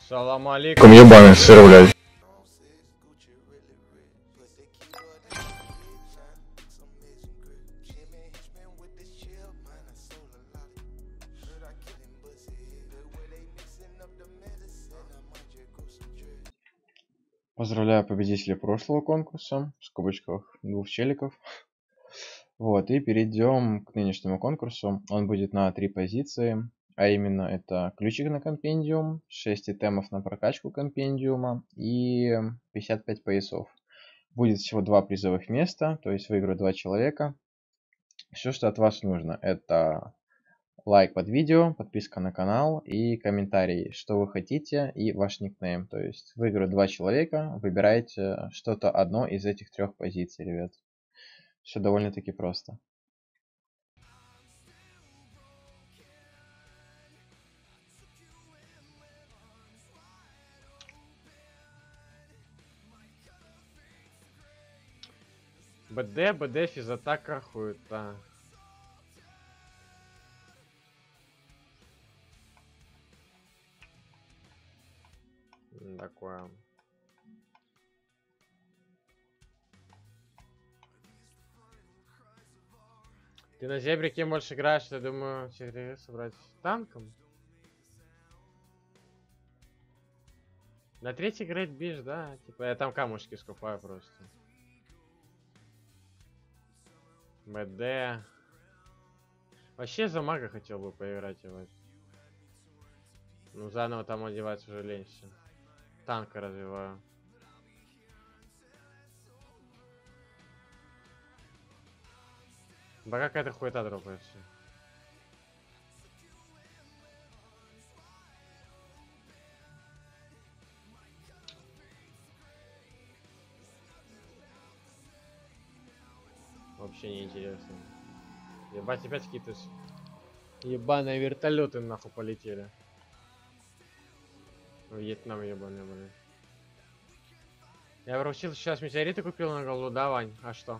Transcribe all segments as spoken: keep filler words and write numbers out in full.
Салам алейкум, ебаный сыр, блядь. Поздравляю победителя прошлого конкурса, в скобочках двух челиков. Вот, и перейдем к нынешнему конкурсу. Он будет на три позиции, а именно это ключик на компендиум, шесть итемов на прокачку компендиума и пятьдесят пять поясов. Будет всего два призовых места, то есть выиграют два человека. Все, что от вас нужно, это лайк под видео, подписка на канал и комментарий, что вы хотите, и ваш никнейм. То есть выиграют два человека, выбирайте что-то одно из этих трех позиций, ребят. Все довольно-таки просто. БД, БД, физатака, хуета. Такое. Ты на зебре кем больше играешь? Я думаю, тебе собрать танком. На третий грейд бишь, да? Типа я там камушки скупаю просто. МД. Вообще за мага хотел бы поиграть его. Ну заново там одевать уже ленься. Танка развиваю. Да какая-то хуета дропается. Вообще не интересно. Ебать, опять какие-то ебаные вертолеты нахуй полетели. Вьетнам ебаный, блин. Я вручил сейчас метеориты купил на голову, да, Вань? А что?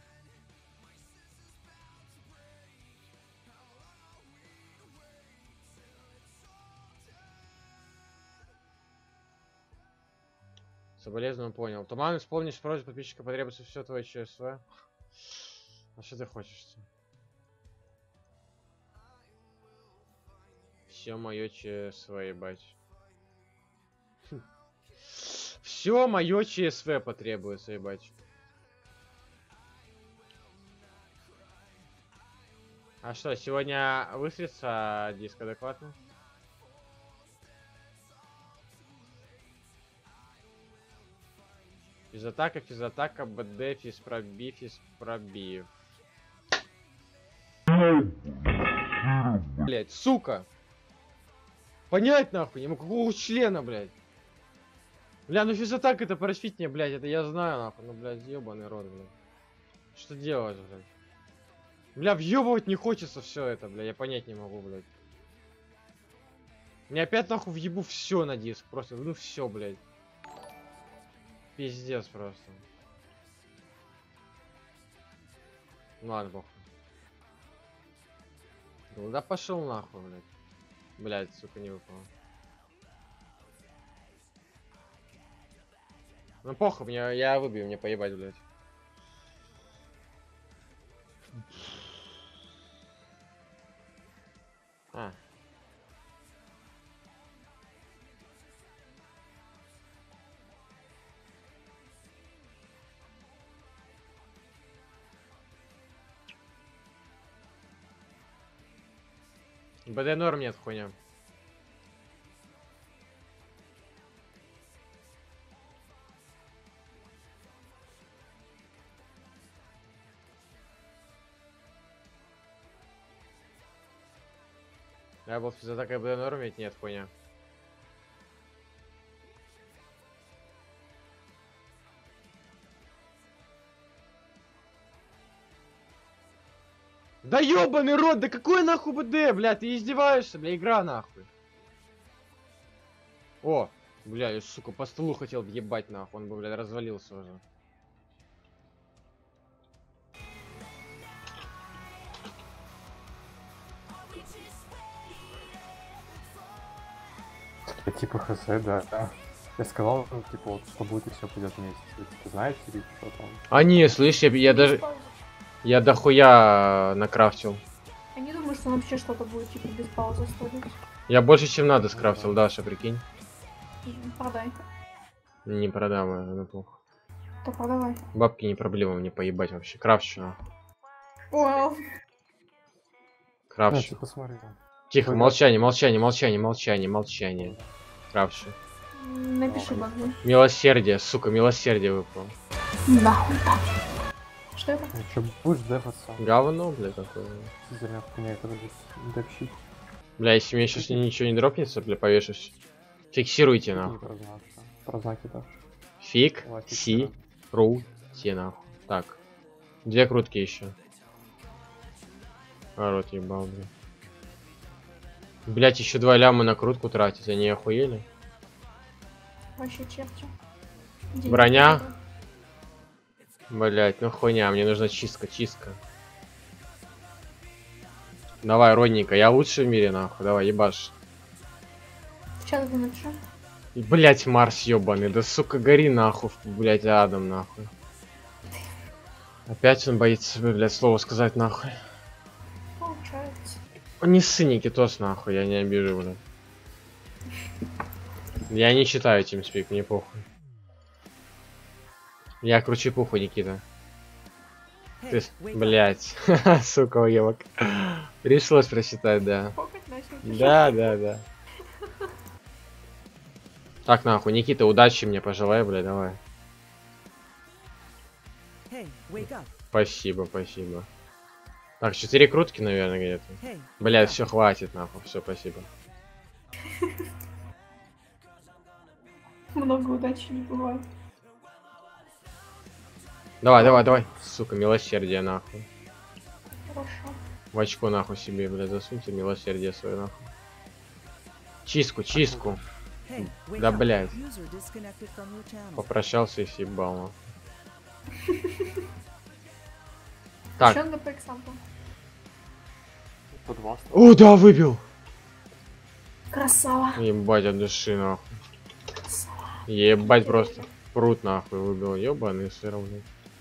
Соболезную понял. Туман, вспомнишь просьбу подписчика, потребуется все твое ЧСВ. А что ты хочешь-то? Все мое ЧСВ, ебать. Все мое ЧСВ потребуется, ебать. А что, сегодня выстрелится диск адекватно? Физатака, физатака, БД, физпроби, физпробив. Блять, сука! Понять нахуй, не могу, какого члена, блядь. Бля, ну физатак это парашют мне, блядь, это я знаю, нахуй, ну, блядь, ебаный рот, блядь. Что делать, блядь? Бля, въебывать не хочется все это, бля, я понять не могу, блядь. Мне опять нахуй въебу все на диск, просто, ну все, блядь. Пиздец просто. Ну ладно, похуй. Ну да пошел нахуй, блядь. Блядь, сука, не выпало. Ну похуй, мне, я выбью, мне поебать, блядь. А. БД норм нет, хуйня. Я был физатакой БД норм ведь нет, хуйня. Да ёбаный рот, да какой нахуй БД, блядь, ты издеваешься, бля, игра нахуй. О, бля, я, сука, по столу хотел въебать нахуй, он бы, блядь, развалился уже. типа хз, да, да. Я сказал, ну, типа, вот, что будет, и все пойдет вместе. Вы, типа, знаете, или что там? А не, слышь, я, я даже... Я дохуя накрафтил. Я не думаю, что вообще что-то будет типа без паузы стоить. Я больше, чем надо скрафтил, Даша, прикинь. Продай. Не продам, это неплохо. То продавай. Бабки не проблема, мне поебать вообще. Крафчу, нахуй. Вау. Крафчу. Ну, посмотри. Тихо, Вы молчание, молчание, молчание, молчание, молчание. Крафчу. Напиши баги. Милосердие, сука, милосердие выпало. Нахуй. Что это? Ну, что, будешь дефаться? Говно, бля, какое. Зря меня это будет депщик. Бля, если мне сейчас ничего не дропнется, бля, повешусь. Фиксируйте, Не нахуй. про знаки, про знаки даже. Фиг, Давай, си, фиксируем. ру, те, нахуй. Так. Две крутки еще. А, рот ебал, бля. Блять, еще два ляма на крутку тратить, они охуели? Вообще черти. Денег Броня. много. Блять, ну хуйня, мне нужна чистка, чистка. Давай, родненько, я лучший в мире, нахуй, давай, ебашь. В чат вы напиши. Блять, Марс ебаный, да сука, гори нахуй, блять, Адам, нахуй. Опять он боится, блять, слово сказать, нахуй. Получается. Он не ссы, Никитос, нахуй, я не обижу, блядь. Я не читаю TeamSpeak, мне похуй. Я круче пуху, Никита. Ты, блять, сука, уебок. Пришлось прочитать, да. Фокать начал. Да, да, да. Так, нахуй, Никита, удачи мне пожелай, блядь, давай. Спасибо, спасибо. Так, четыре крутки, наверное, где-то. Блядь, все, хватит, нахуй, все, спасибо. Много удачи не бывает. Давай, давай, давай. Сука, милосердие, нахуй. Хорошо. В очко, нахуй, себе, блядь, засуньте милосердие свое, нахуй. Чистку, чистку. Да, блядь. Попрощался и съебал, нахуй. Так. Еще надо по экзамплу. По два. О, да, выбил. Красава. Ебать от души, нахуй. Красава. Ебать просто. Прут, нахуй, выбил. Ебаный сыр, блядь.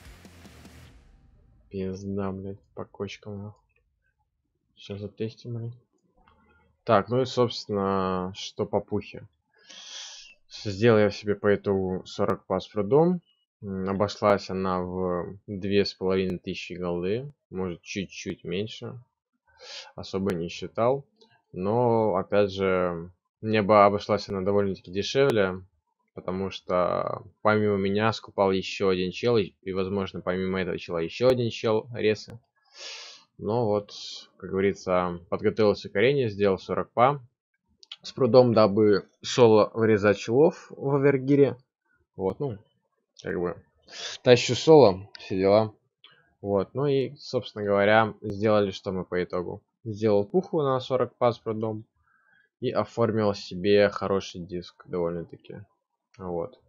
Пизда, блядь, по кочкам, нахуй. Сейчас затестим, блядь. Так, ну и, собственно, что по пухе. Сделал я себе по итогу сорок пас прудом. Обошлась она в две с половиной тысячи голды. Может, чуть-чуть меньше. Особо не считал. Но, опять же, мне бы обошлась она довольно-таки дешевле. Потому что помимо меня скупал еще один чел. И, возможно, помимо этого чела еще один чел ресы. Но вот, как говорится, подготовился к арене, сделал сорок па. С прудом, дабы соло вырезать челов в авергире. Вот, ну, как бы, тащу соло, все дела. Вот, ну и, собственно говоря, сделали, что мы по итогу. Сделал пуху на сорок па с прудом. И оформил себе хороший диск, довольно-таки. Вот.